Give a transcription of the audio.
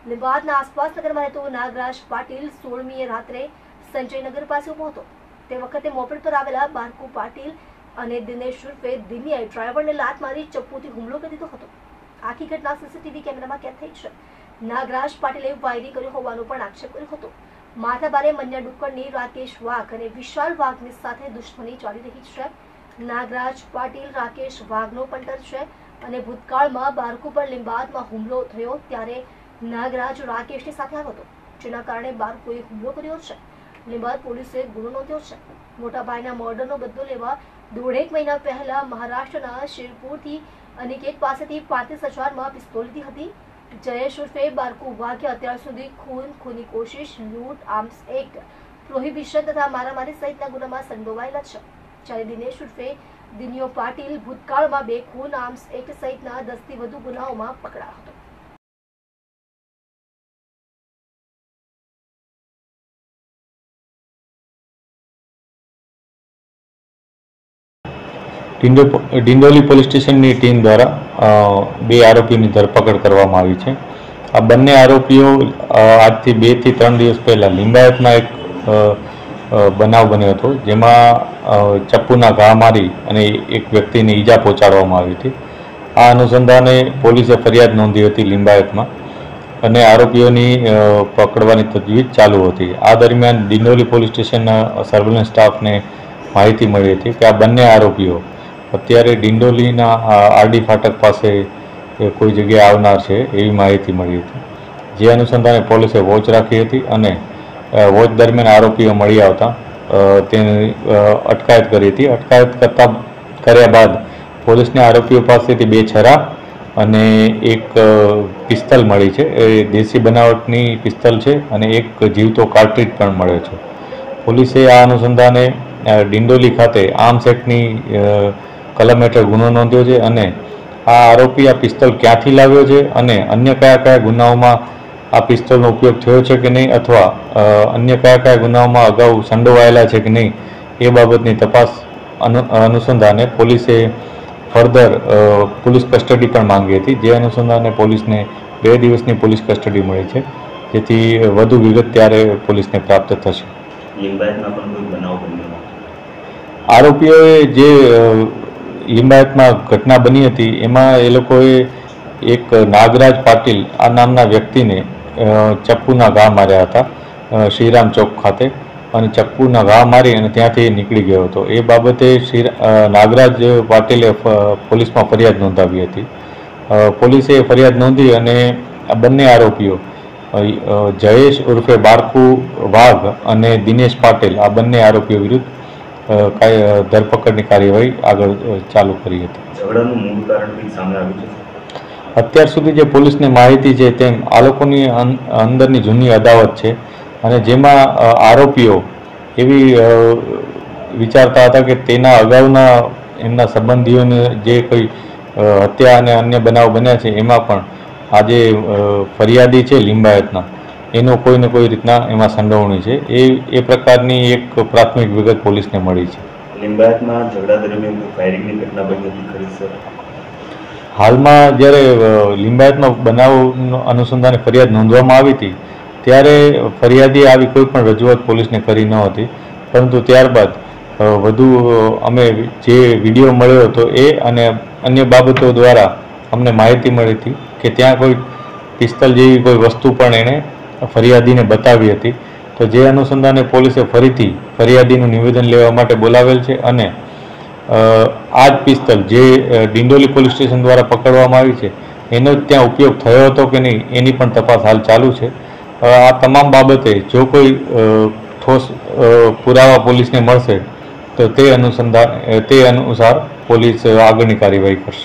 લીંબાદના આસપાસ નગરમાં રહેતો નાગરાજ પાટીલ 16મીએ રાત્રે સંજયનગર પાસે ઉભો હતો। તે વખતે મોપેડ પર આવેલા બારકુ પાટીલ અને દિનેશ ઉર્ફે દિનિયાએ ડ્રાઈવરને લાત મારી ચપ્પુથી હુમલો કરી દીધો હતો। આખી ઘટના સીસીટીવી કેમેરામાં કેદ થઈ છે। નાગરાજ પાટીલે વાયરિંગ કર્યું હોવાનો પણ આક્ષેપ કર્યો હતો। માથાભારે મન્યા ડુક્કરની રાકેશ વાઘ અને વિશાલ વાઘની સાથે દુશ્મની ચાલી રહી છે। નાગરાજ પાટીલ રાકેશ વાઘનો પંટર છે અને ભૂતકાળમાં બારકુ પર લીંબાદમાં હુમલો થયો ત્યારે નાગરાજ રાકેશની સાથે આવ્યો હતો, જેના કારણે બારકુએ હુમલો કર્યો છે। લીંબાદ પોલીસે ગુનો નોંધ્યો છે। મોટા ભાઈના મર્ડરનો બદલો લેવા 1.5 મહિના પહેલા મહારાષ્ટ્રના શિરપુરથી અનિકેત પાસેથી 35,000માં પિસ્તોલ લીધી હતી। જયેશ ઉર્ફે બારકુ વાઘે અત્યાર સુધી ખૂની કોશિશ, લૂંટ, આર્મ્સ એક્ટ, પ્રોહિબિશન તથા મારામારી સહિતના ગુનામાં સંડોવાયેલા છે। જ્યારે દિનેશ ઉર્ફે દિનિયો પાટીલ ભૂતકાળમાં 2 ખૂન, આર્મ્સ એક્ટ સહિતના 10થી વધુ ગુનાઓમાં પકડાયો હતો। ડિંડોલી પોલીસ સ્ટેશનની ટીમ દ્વારા 2 આરોપીની ધરપકડ કરવામાં આવી છે। આ બંને આરોપીઓ આજથી 2 થી 3 દિવસ પહેલાં લિંબાયતમાં એક બનાવ બન્યો હતો, જેમાં ચપ્પુના ઘા મારી અને એક વ્યક્તિને ઈજા પહોંચાડવામાં આવી હતી। આ અનુસંધાને પોલીસે ફરિયાદ નોંધી હતી લિંબાયતમાં અને આરોપીઓની પકડવાની તજવીજ ચાલુ હતી। આ દરમિયાન ડિંડોલી પોલીસ સ્ટેશનના સર્વેલન્સ સ્ટાફને માહિતી મળી હતી કે આ બંને આરોપીઓ અત્યારે ડિંડોલીના આરડી ફાટક પાસે કોઈ જગ્યાએ આવનાર છે એવી માહિતી મળી હતી, જે અનુસંધાને પોલીસે વોચ રાખી હતી અને વોચ દરમિયાન આરોપીઓ મળી આવતા તેની અટકાયત કરી હતી। અટકાયત કર્યા બાદ પોલીસને આરોપીઓ પાસેથી 2 છરા અને એક પિસ્તલ મળી છે। એ દેશી બનાવટની પિસ્તલ છે અને એક જીવતો કાર્ટ્રીજ પણ મળ્યો છે। પોલીસે આ અનુસંધાને ડિંડોલી ખાતે આર્મ્સ એક્ટની કલમ હેઠળ ગુનો નોંધ્યો છે અને આ આરોપી આ પિસ્તોલ ક્યાંથી લાવ્યો છે અને અન્ય કયા ગુનાઓમાં આ પિસ્તોલનો ઉપયોગ થયો છે કે નહીં અથવા અન્ય કયા ગુનાઓમાં અગાઉ સંડોવાયેલા છે કે નહીં એ બાબતની તપાસ અનુસંધાને પોલીસે ફર્ધર પોલીસ કસ્ટડી પણ માંગી હતી, જે અનુસંધાને પોલીસને 2 દિવસની પોલીસ કસ્ટડી મળી છે, જેથી વધુ વિગત ત્યારે પોલીસને પ્રાપ્ત થશે। લિંબાયતમાં પણ કોઈ બનાવ બન્યો? આરોપીઓએ જે લિંબાયતમાં ઘટના બની હતી એમાં એ લોકોએ એક નાગરાજ પાટીલ આ નામના વ્યક્તિને ચપ્પુના ઘા માર્યા હતા શ્રીરામ ચોક ખાતે અને ચપ્પુના ઘા મારી અને ત્યાંથી નીકળી ગયો હતો। એ બાબતે નાગરાજ પાટીલે પોલીસમાં ફરિયાદ નોંધાવી હતી। પોલીસે ફરિયાદ નોંધી અને આ બંને આરોપીઓ જયેશ ઉર્ફે બારકુ વાઘ અને દિનેશ પાટીલ આ બંને આરોપીઓ વિરુદ્ધ ધરપકડની કાર્યવાહી આગળ ચાલુ કરી હતી। ઝઘડાનું મૂળ કારણ કંઈ સામે આવ્યું છે? અત્યાર સુધી જે પોલીસને માહિતી છે તેમ આ લોકોની અંદરની જૂની અદાવત છે અને જેમાં આરોપીઓ એવી વિચારતા હતા કે તેના અગાઉના એમના સંબંધીઓને જે કોઈ હત્યા અને અન્ય બનાવ બન્યા છે એમાં પણ આજે ફરિયાદી છે લિંબાયતના એનો કોઈને કોઈ રીતના એમાં સંડોવણી છે એ પ્રકારની એક પ્રાથમિક વિગત પોલીસને મળી છે। લિંબાયતમાં ઝઘડા દરમિયાન ફાયરિંગની ઘટના બની હતી ખરી સર? હાલમાં જ્યારે લિંબાયતમાં બનાવ અનુસંધાને ફરિયાદ નોંધવામાં આવી હતી ત્યારે ફરિયાદીએ આવી કોઈ પણ રજૂઆત પોલીસને કરી ન હતી, પરંતુ ત્યારબાદ વધુ અમે જે વિડીયો મળ્યો હતો એ અને અન્ય બાબતો દ્વારા અમને માહિતી મળી હતી કે ત્યાં કોઈ પિસ્તલ જેવી કોઈ વસ્તુ પણ એણે ફરિયાદીને બતાવી હતી, તો જે અનુસંધાને પોલીસે ફરીથી ફરિયાદીનું નિવેદન લેવા માટે બોલાવેલ છે અને આ જ પિસ્તલ જે ડિંડોલી પોલીસ સ્ટેશન દ્વારા પકડવામાં આવી છે એનો જ ત્યાં ઉપયોગ થયો હતો કે નહીં એની પણ તપાસ હાલ ચાલુ છે। આ તમામ બાબતે જો કોઈ ઠોસ પુરાવા પોલીસને મળશે તો તે અનુસાર પોલીસ આગળની કાર્યવાહી કરશે।